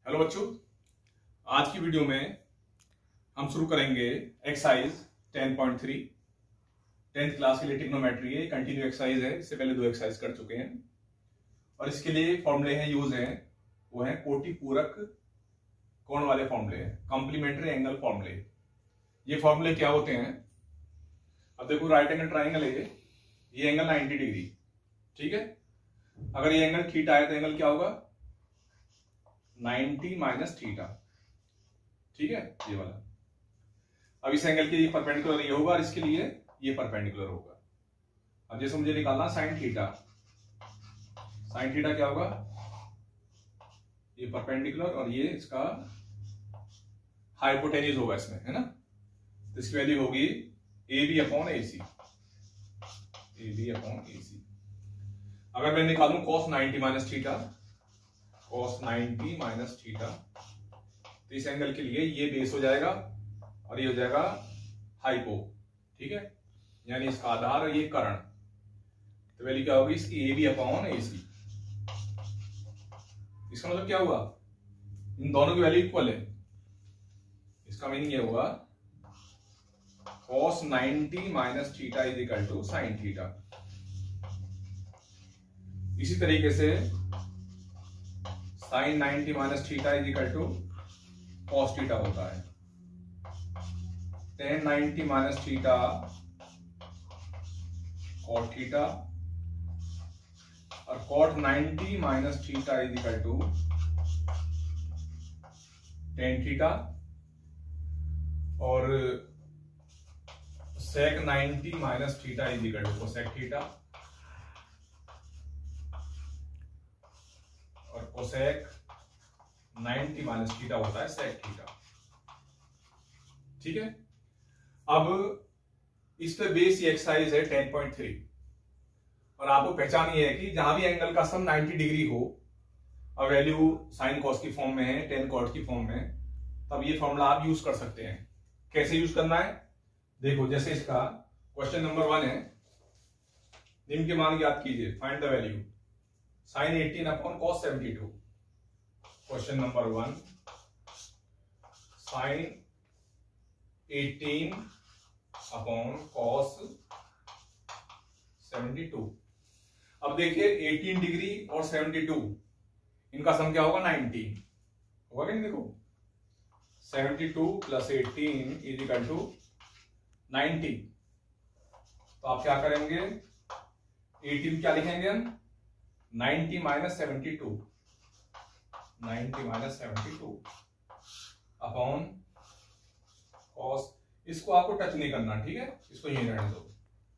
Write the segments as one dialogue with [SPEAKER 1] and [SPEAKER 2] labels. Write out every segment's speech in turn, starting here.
[SPEAKER 1] Hello बच्चों, आज की वीडियो में हम शुरू करेंगे एक्सरसाइज 10.3 10th क्लास के लिए ट्रिग्नोमेट्री है। कंटिन्यू एक्सरसाइज है, इससे पहले 2 एक्सरसाइज कर चुके हैं और इसके लिए फॉर्मूले हैं यूज हैं, वो है कोटि पूरक कोण वाले फॉर्मूले हैं, कॉम्प्लीमेंट्री एंगल फॉर्मूले। ये फॉर्मूले क्या होते हैं? अब देखो, राइट एंगल ट्राइंगल है ये एंगल 90 डिग्री, ठीक है। अगर ये एंगल थीटा है तो एंगल क्या होगा? 90 माइनस थीटा, ठीक है, ये वाला। अब इस एंगल के लिए परपेंडिकुलर ये होगा और इसके लिए ये परपेंडिकुलर होगा। अब जैसे मुझे निकालना साइन थीटा, साइन थीटा क्या होगा? ये परपेंडिकुलर और ये इसका हाइपोटेन्यूज होगा इसमें, है ना। तो इसकी वैल्यू होगी A B upon A C, A B upon A C. अगर मैं निकालूं cos 90 minus theta, cos 90 minus theta, तो इस एंगल के लिए ये बेस हो जाएगा और ये हो जाएगा हाइपो, ठीक है, यानी इसका आधार और ये कर्ण। तो वैल्यू क्या होगी इसकी? A B upon A C. इसका मतलब क्या हुआ? इन दोनों की वैल्यू इक्वल है। इसका मीनिंग ये हुआ cos 90 minus theta is equal to sine theta. इसी तरीके से sine 90 minus theta is equal to cos theta होता है। tan 90 minus theta cot theta और cot 90 minus theta is equal to tan theta और sec 90 minus theta is equal to cosec theta और cosec 90 minus theta होता है sec theta, ठीक है। अब इस पे बेस ये एक्सरसाइज है 10.3 और आपको पहचान ये है कि जहां भी एंगल का सम 90 डिग्री हो और वैल्यू साइन कॉस की फॉर्म में है, टेन कॉट की फॉर्म में, तब ये फॉर्मूला आप यूज कर सकते हैं। कैसे यूज करना है देखो, जैसे इसका क्वेश्चन नंबर 1 है, निम्न के मान ज्ञात कीजिए, find the value sine 18 upon cos 72। Question number 1, sine 18 upon cos 72। अब देखिए 18 डिग्री और 72 इनका सम क्या होगा? 90 होगा कि नहीं? देखो 72 प्लस 18 इज इक्वल टू 90। तो आप क्या करेंगे? 18 क्या लिखेंगे हम? 90 माइनस 72, 90 माइनस 72 अपॉन कॉस। इसको आपको टच नहीं करना, ठीक है, इसको यहीं रहने दो।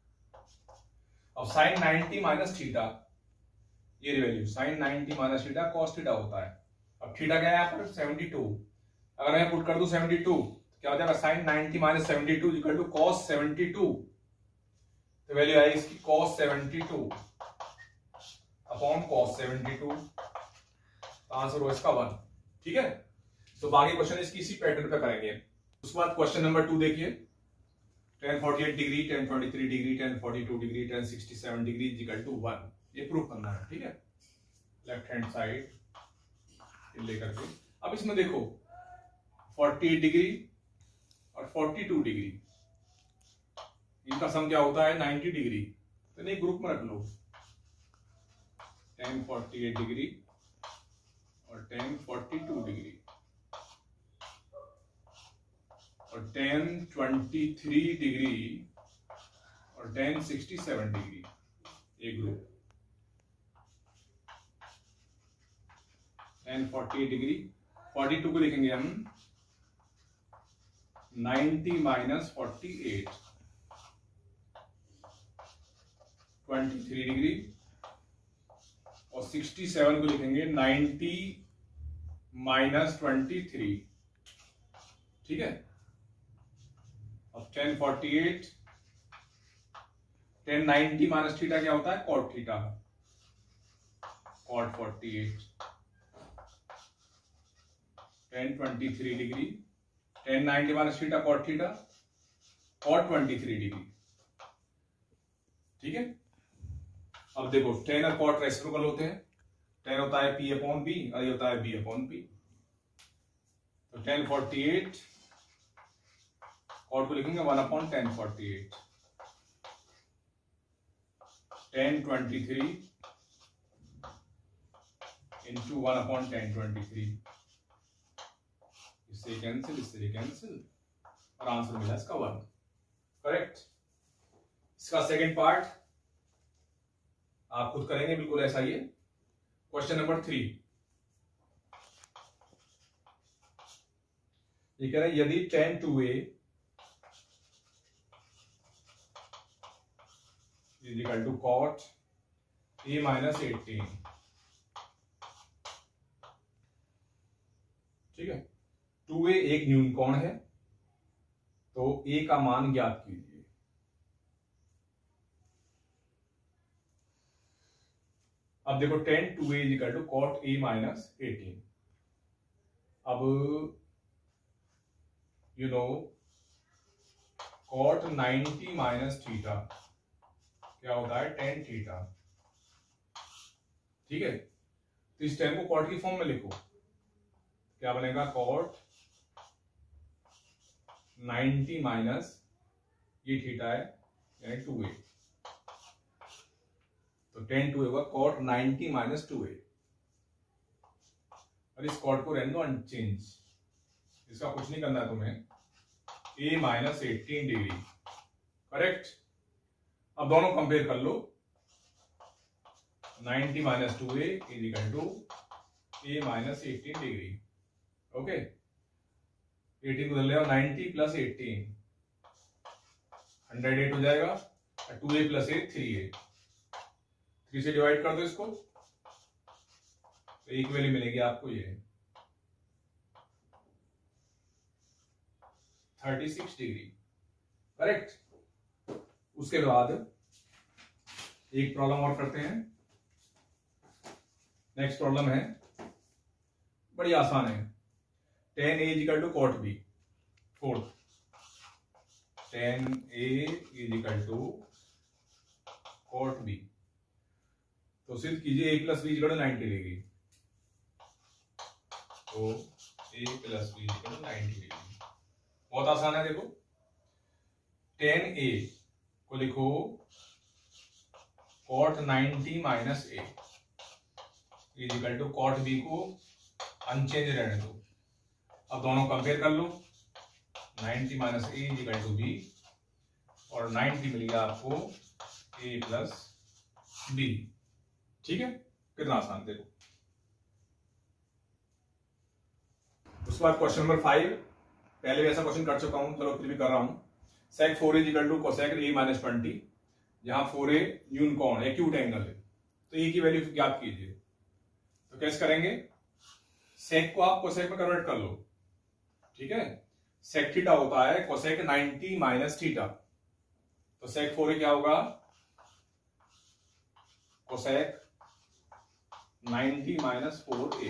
[SPEAKER 1] अब साइन 90 माइनस थीटा, ये value sine 90 minus theta cos theta होता है। अब थीटा क्या है यहाँ पर? 72। अगर मैं पुट कर दूं 72 तो क्या हो जाएगा? Sine 90 minus 72 equal to cos 72। तो वैल्यू आई इसकी कॉस 72 अपॉन कॉस 72। आंसर हो इसका 1, ठीक है। तो बाकी क्वेश्चन इसकी इसी पैटर्न पे करेंगे। उसके बाद क्वेश्चन नंबर 2 देखिए, tan 48 degree, tan 43 degree, tan 42 degree, tan 67 degree is equal to 1। ये प्रूफ करना है, ठीक है, लेफ्ट हैंड साइड लेकर के। अब इसमें देखो 48 डिग्री और 42 डिग्री, इनका सम क्या होता है? 90 डिग्री। तो नहीं, ग्रुप में रख लो, tan 48 डिग्री और tan 42 डिग्री और tan 23 डिग्री और tan 67 डिग्री, एक ग्रुप। tan 48 डिग्री, 42 को लिखेंगे हम 90 माइनस 48, 23 डिग्री और 67 को लिखेंगे 90 माइनस 23, ठीक है। अब tan 48, tan 90 माइनस थीटा क्या होता है? Cot theta, cot 48, tan 23 degree, tan 90 minus theta cot theta, cot 23 degree, ठीक है। अब देखो tan और कॉट रेसिप्रोकल होते हैं, tan होता है P अपॉन बी और ये होता है B अपॉन P। तो 1048 कॉट को लिखेंगे 1/1048, 1023 इंटू 1/1023, इससे कैंसिल और आंसर मिला इसका 1। करेक्ट। इसका सेकंड पार्ट आप खुद करेंगे, बिल्कुल ऐसा ही है। क्वेश्चन नंबर 3 ये कह रहे हैं यदि 10 2a is equal to cot a minus 18, ठीक है। 2a एक न्यून कोण है, तो a का मान ज्ञात कीजिए। अब देखो 10 2a is equal to cot a minus 18। अब you know cot 90 minus theta क्या होता है 10 थीटा, ठीक है। तो इस 10 को कॉट की फॉर्म में लिखो, क्या बनेगा कॉट 90 माइनस ये थीटा है यानी 2a, तो 10 2a होगा कॉट 90 माइनस 2a। और इस कॉट को रहने दो अनचेंज, इसका कुछ नहीं करना है तुम्हें, a माइनस 18 डिग्री। करेक्ट। अब दोनों कंपेयर कर लो, 90 minus 2a is equal to a minus 18 degree. Okay, 18 को ले लो, 90 प्लस 18 108 हो जाएगा, 2a प्लस 8 3a, 3 से डिवाइड कर दो इसको, तो एक वैल्यू मिलेगी आपको ये 36 डिग्री। करेक्ट। उसके बाद एक प्रॉब्लम और करते हैं। नेक्स्ट प्रॉब्लम है बड़ी आसान है, 10a is equal to cot b, fourth 10a is equal to cot b, तो सिद्ध कीजिए a plus B is equal to 90 degree, तो a plus B is equal to 90 degree. बहुत आसान है, देखो 10a को लिखो cot 90 minus a is equal to cot b को अनचेंज रहने दो। अब दोनों कंपेयर कर लो, 90 minus a is equal to b, और 90 मिल गया आपको a प्लस b। ठीक है, कितना आसान। देखो उसके बाद क्वेश्चन नंबर 5, पहले भी ऐसा क्वेश्चन कर चुका हूं, चलो फिर भी कर रहा हूं। Sec 4 is equal to cosec a minus 20, जहां 4a न्यून कोण एक्यूट एंगल है, तो a की वैल्यू ज्ञात कीजिए। तो कैसे करेंगे, सेक को आप कोसेक में कन्वर्ट कर लो, ठीक है। सेक थीटा होता है कोसेक 90 माइनस थीटा, तो सेक 4a क्या होगा cosec 90 minus 4a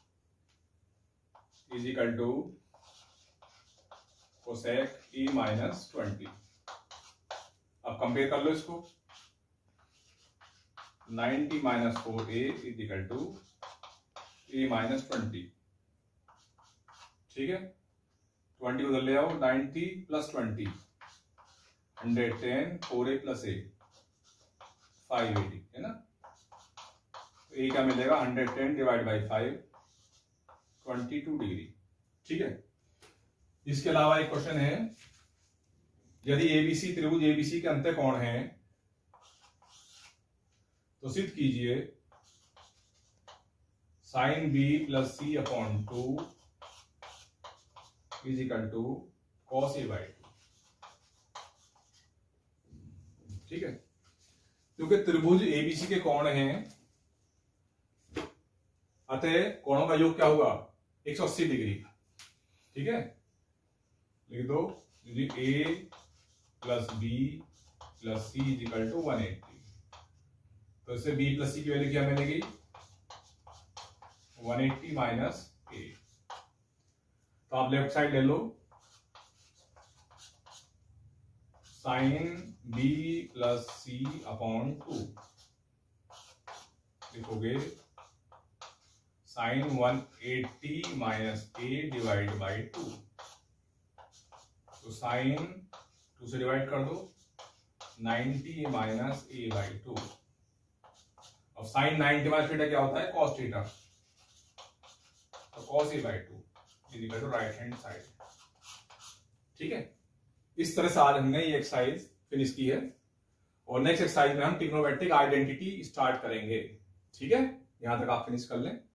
[SPEAKER 1] is equal to cosec a minus 20। अब कंपेयर कर लो इसको, 90 minus 4a is equal to a minus 20, ठीक है। 20 उधर ले आओ, 90 प्लस 20 110, 4a प्लस a 580 है ना, तो a क्या मिलेगा 110 डिवाइड बाई 5 22 डिग्री, ठीक है। इसके अलावा एक क्वेश्चन है, यदि एबीसी त्रिभुज एबीसी के अंत्य कोण है तो सिद्ध कीजिए sine B plus C upon 2 is equal to cos A by 2, ठीक है। क्योंकि त्रिभुज एबीसी के कोण हैं, अतः कोणों का योग क्या होगा 180 डिग्री, ठीक है। लिख दो, यदि a plus B plus C is equal to 180, तो इससे b प्लस सी की वैल्यू क्या मिलेगी 180 माइनस a। तो आप लेफ्ट साइड ले लो, sine b plus C upon 2 लिखोगे sine 180 minus A divide by 2, तो साइन 2 से डिवाइड कर दो, 90 माइनस ए बाई 2, और साइन 90 माइनस थीटा क्या होता है, कॉस थीटा, तो cos A by 2 is equal to right hand side. ठीक है, इस तरह से आज हमने ये एक्सरसाइज फिनिश की है, और नेक्स्ट एक्सरसाइज में हम ट्रिग्नोमेट्रिक आइडेंटिटी स्टार्ट करेंगे। ठीक है, यहां तक आप फिनिश कर लें।